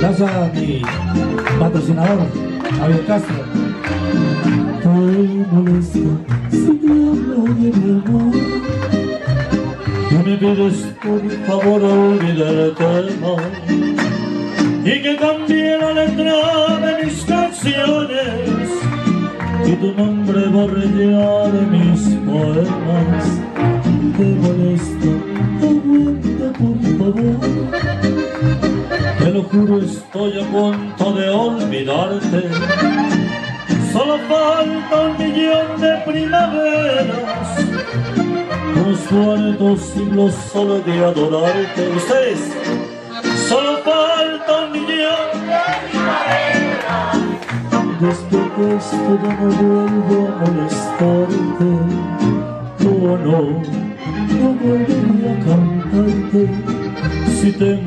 Gracias a mi patrocinador, Javier Castro. Te molesto si te hablo de mi amor, Que me pides por favor olvidarte más y que cambie la letra de mis canciones y tu nombre borre ya de mis poemas. te molesto, aguanta por favor. Te lo juro, estoy a punto de olvidarte. Solo falta 1.000.000 de primaveras, unos cuantos siglos solo de adorarte. Ustedes, solo falta 1.000.000 de primaveras. Después de esto ya no vuelvo a molestarte. No volvería a cantarte. Si te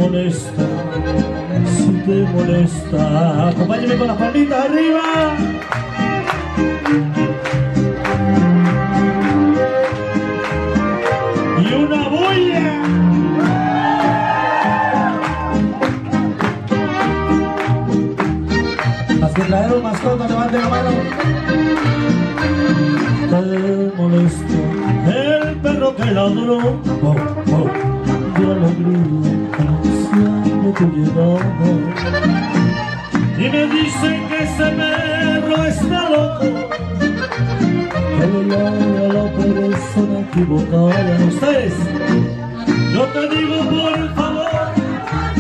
molesta, acompáñame con las palmitas arriba. Y una bulla. Las que trajeron mascota, levanten la mano. Te molesto, El perro que ladró, de alegría, ansiando tu llegada. y me dicen que ese perro está loco, Que le llame a la persona equivocada. Ustedes, yo te digo por favor,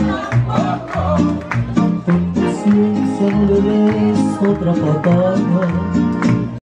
Con paciencia no le des otra patada.